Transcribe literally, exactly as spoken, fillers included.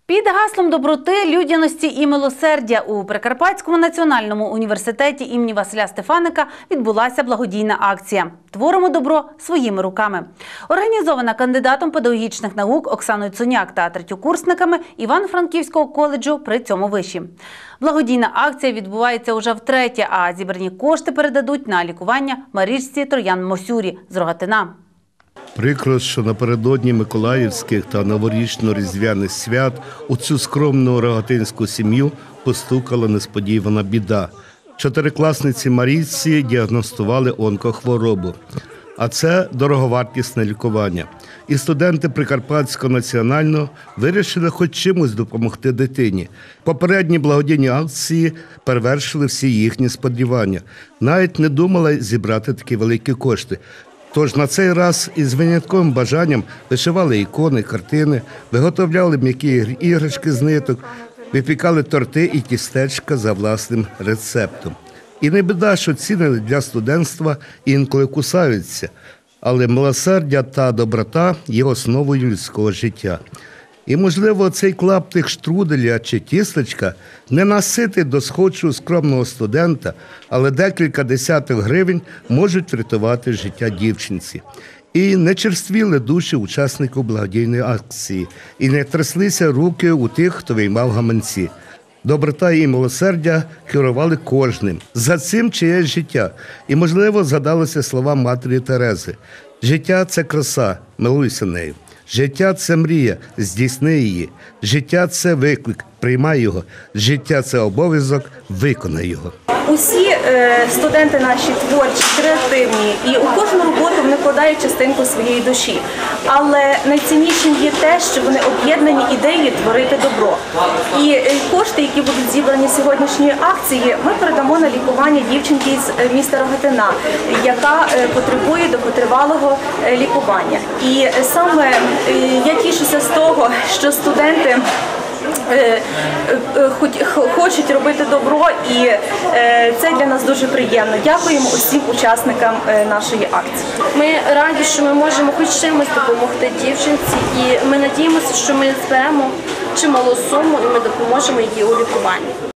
Під гаслом доброти, людяності і милосердя у Прикарпатському національному університеті імені Василя Стефаника відбулася благодійна акція «Творимо добро своїми руками». Організована кандидатом педагогічних наук Оксаною Цуняк та третьокурсниками Івано-Франківського коледжу при цьому виші. Благодійна акція відбувається уже втретє, а зібрані кошти передадуть на лікування Марічці Троян-Мосюрі з Рогатина. Прикро, що напередодні миколаївських та новорічно-різдвяних свят у цю скромну рогатинську сім'ю постукала несподівана біда. Чотирикласниці Марійці діагностували онкохворобу, а це дороговартісне лікування. І студенти Прикарпатського національного вирішили хоч чимось допомогти дитині. Попередні благодійні акції перевершили всі їхні сподівання. Навіть не думали зібрати такі великі кошти. Тож на цей раз із винятковим бажанням вишивали ікони, картини, виготовляли м'які іграшки з ниток, випікали торти і тістечка за власним рецептом. І не біда, що ціни для студентства інколи кусаються, але милосердя та доброта є основою людського життя. І, можливо, цей клаптик штруделя чи тістечка не наситить до схочу скромного студента, але декілька десятих гривень можуть врятувати життя дівчинці. І не черствіли душі учасників благодійної акції, і не тряслися руки у тих, хто виймав гаманці. Доброта і милосердя керували кожним. За цим чиєсь життя. І, можливо, згадалися слова матері Терези. «Життя – це краса, милуйся нею. Життя – це мрія, здійсни її. Життя – це виклик, приймай його. Життя – це обов'язок, виконай його». Усі е, студенти наші творчі, креативні, і у кожну роботу вони вкладають частинку своєї душі. Але найціннішим є те, що вони об'єднані ідеєю творити добро. І е, кошти, які будуть зібрані сьогоднішньої акції, ми передамо на лікування дівчинки з міста Рогатина, яка е, потребує довготривалого е, лікування. І е, саме е, я тішуся з того, що студенти хочуть робити добро, і це для нас дуже приємно. Дякуємо усім учасникам нашої акції. Ми раді, що ми можемо хоч чимось допомогти дівчинці, і ми надіємося, що ми зберемо чималу суму і ми допоможемо їй у лікуванні.